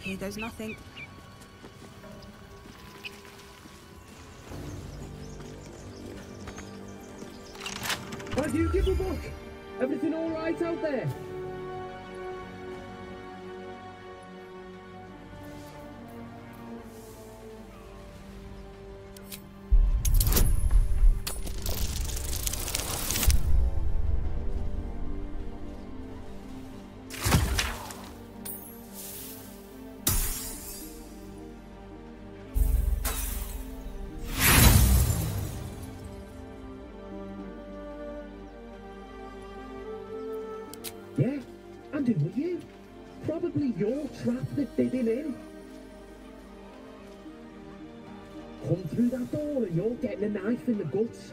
Here goes nothing. Why do you give a book? Everything all right out there? Yeah, and who are you? Probably your trap that did him in. Come through that door and you're getting a knife in the guts.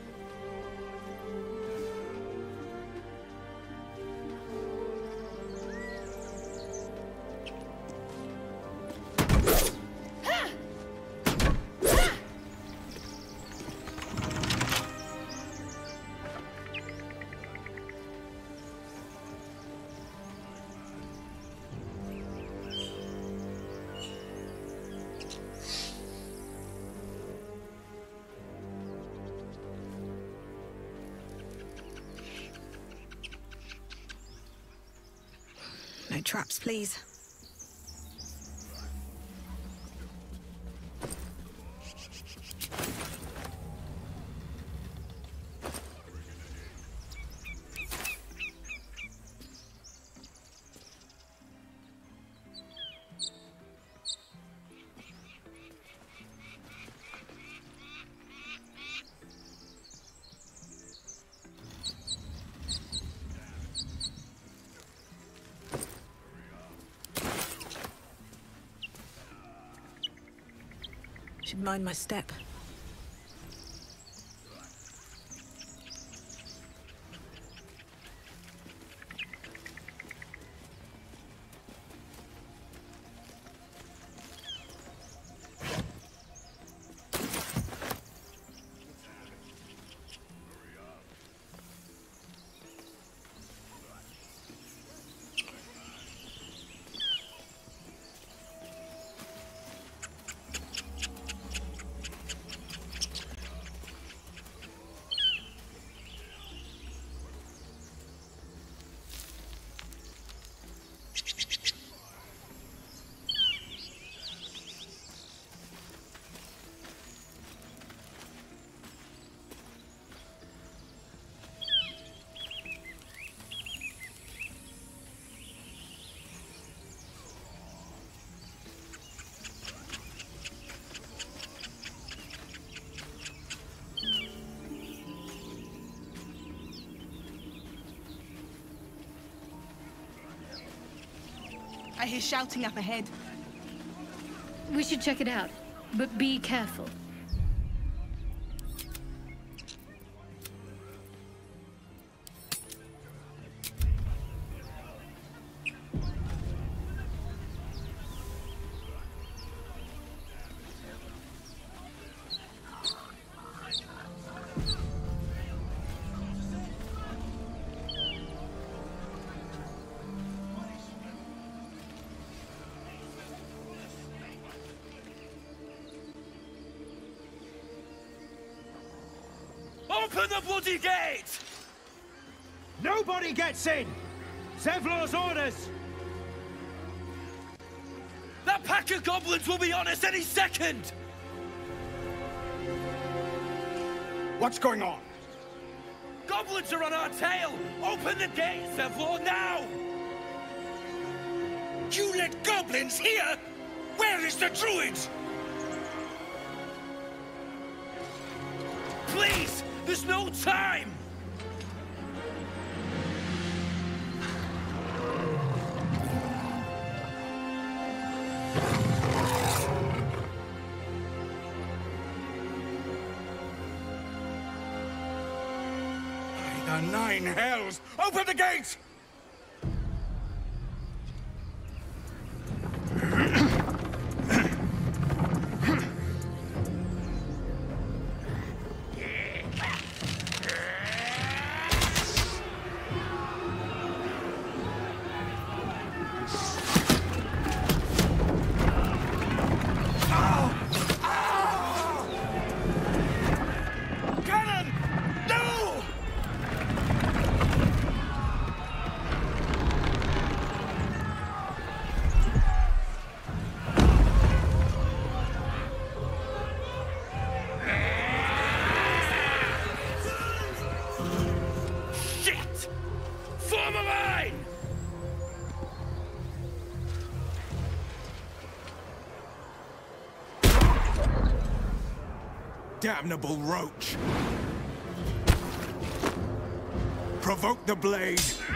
No traps, please. Should mind my step. I hear shouting up ahead. We should check it out, but be careful. Open the bloody gate! Nobody gets in! Zevlor's orders! That pack of goblins will be on us any second! What's going on? Goblins are on our tail! Open the gate, Zevlor, now! You let goblins here? Where is the druid? Please! There's no time! By the nine hells! Open the gates! damnable roach! Provoke the blade!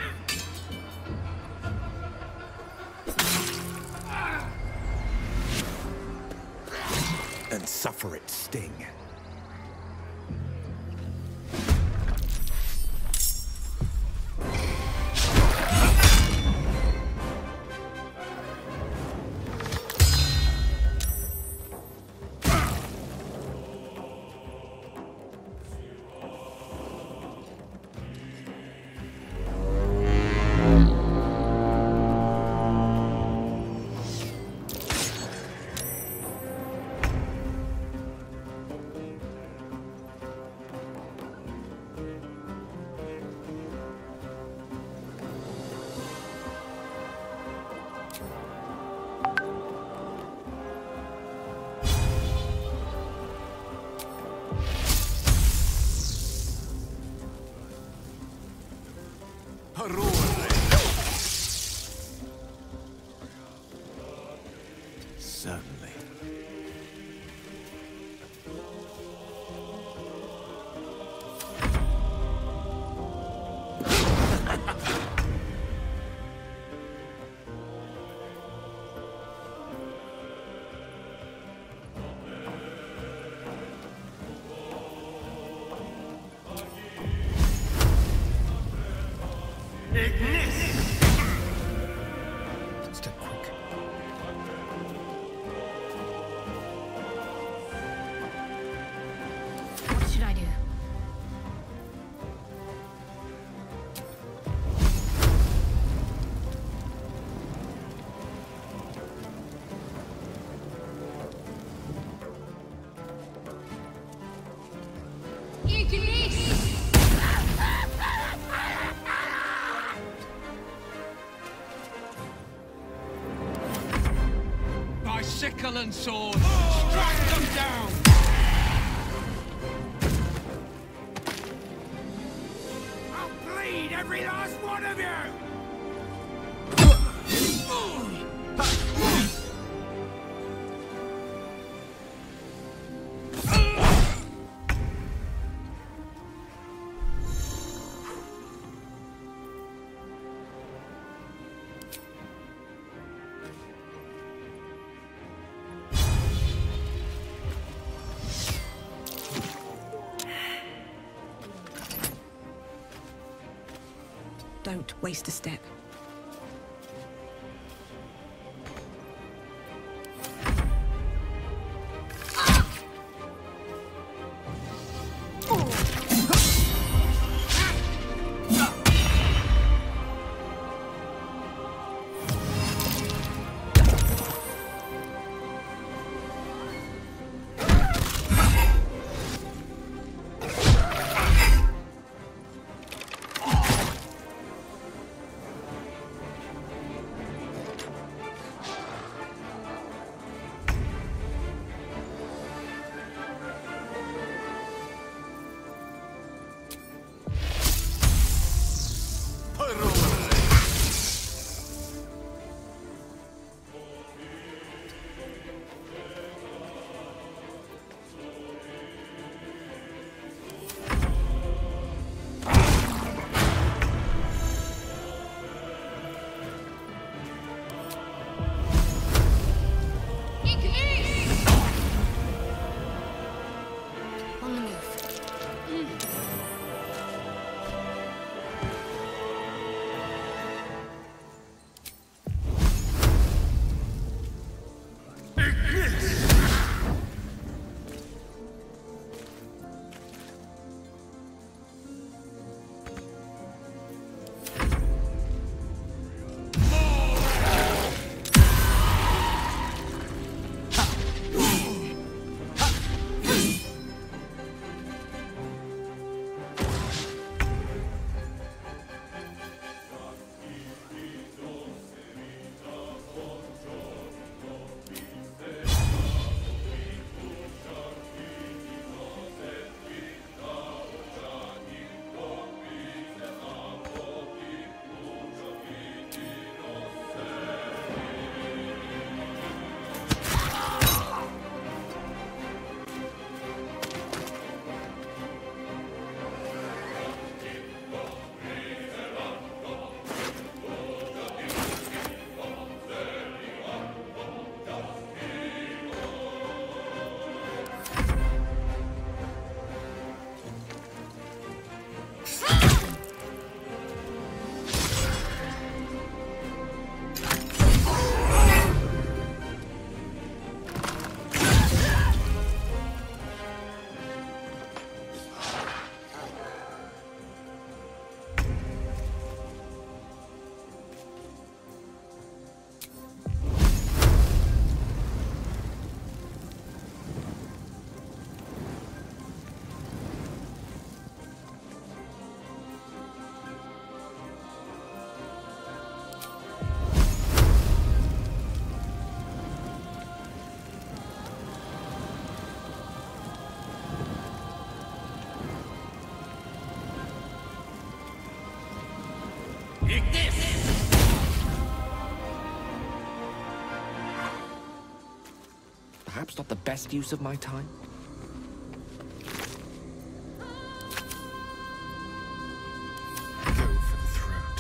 And suffer its sting. Certainly. Step quick. What should I do? By sickle and sword, strike them down! I'll bleed every last one of you! Don't waste a step. Perhaps not the best use of my time? Go for the throat.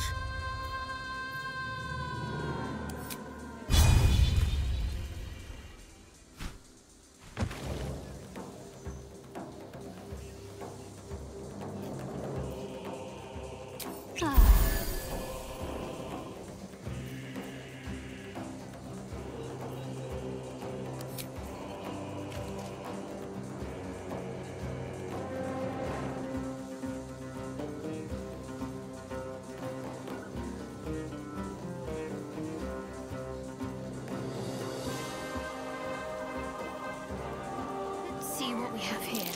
Let's see what we have here.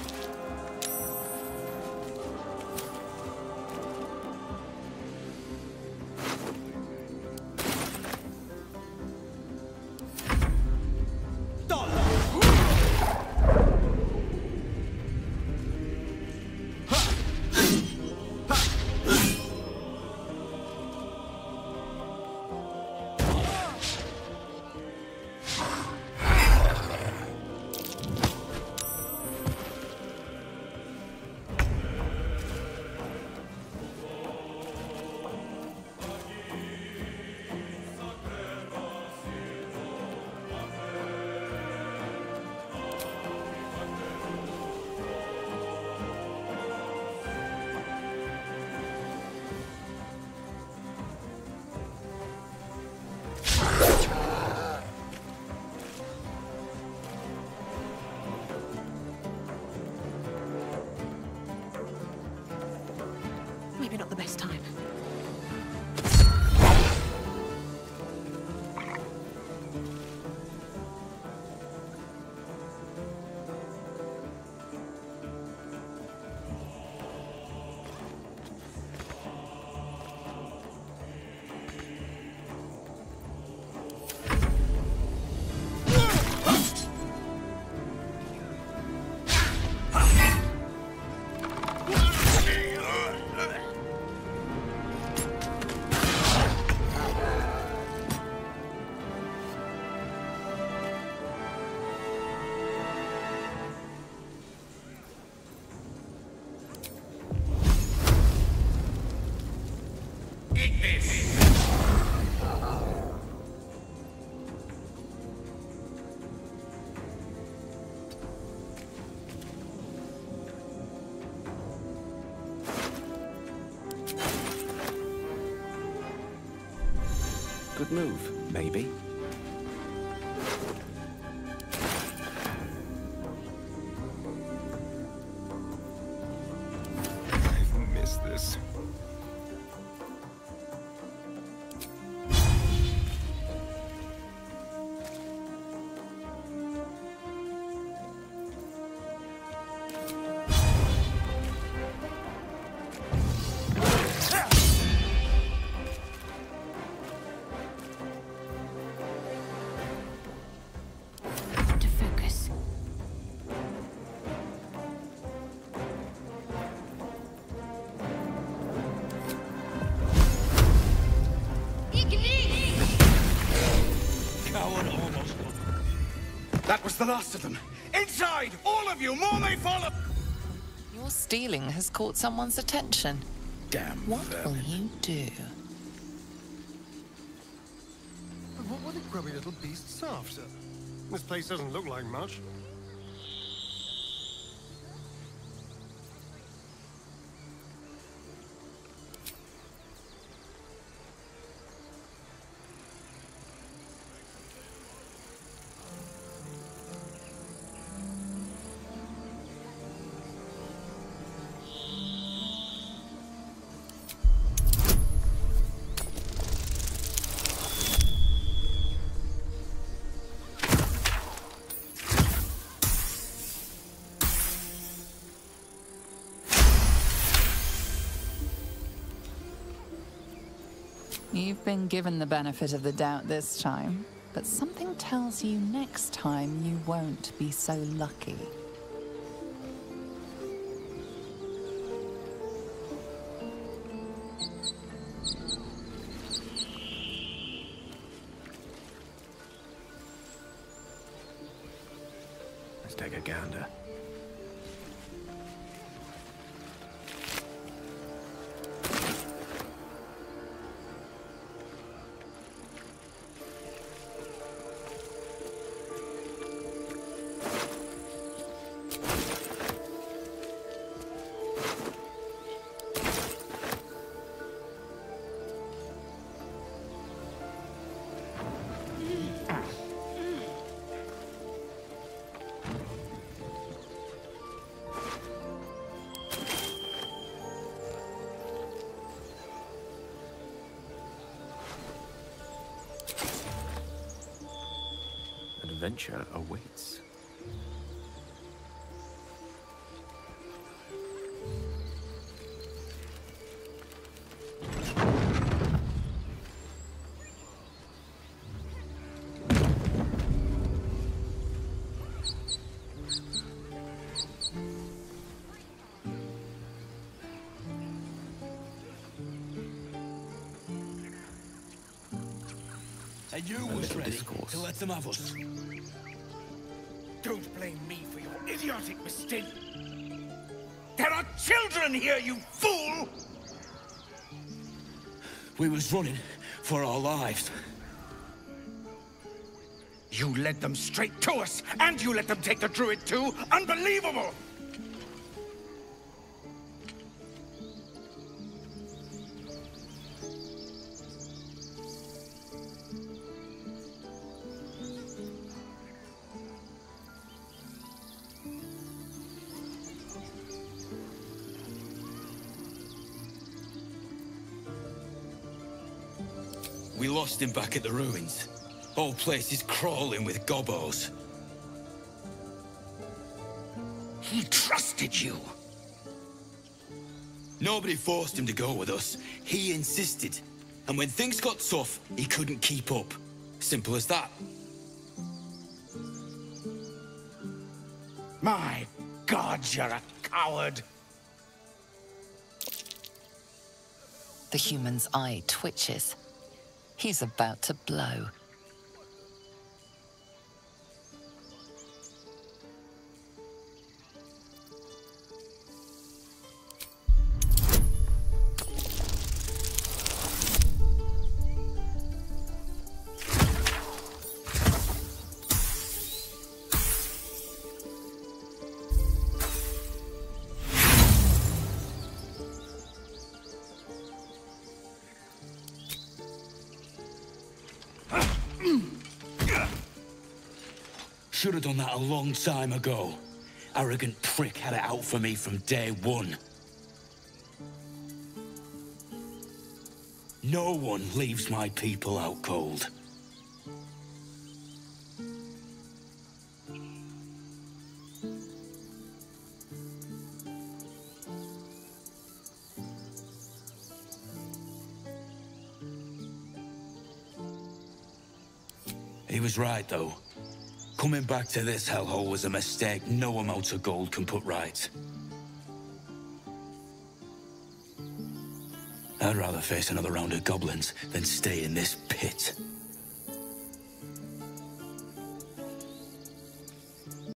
Maybe not the best time. Good move, maybe. I've missed this. To focus. Coward almost. That was the last of them. Inside! All of you! More may follow! Your stealing has caught someone's attention. Damn What will vermin. you do? What were the grubby little beasts after? This place doesn't look like much. You've been given the benefit of the doubt this time, but something tells you next time you won't be so lucky. take a gander. Adventure awaits. And you was ready to let them have us. Don't blame me for your idiotic mistake. There are children here, you fool! We was running for our lives. You led them straight to us, and you let them take the druid too? Unbelievable! We lost him back at the ruins. Whole place is crawling with gobos. He trusted you. Nobody forced him to go with us. He insisted. And when things got tough, he couldn't keep up. Simple as that. My God, you're a coward. The human's eye twitches. He's about to blow. Should have done that a long time ago. Arrogant prick had it out for me from day one. No one leaves my people out cold. He was right, though. Coming back to this hellhole was a mistake no amount of gold can put right. I'd rather face another round of goblins than stay in this pit.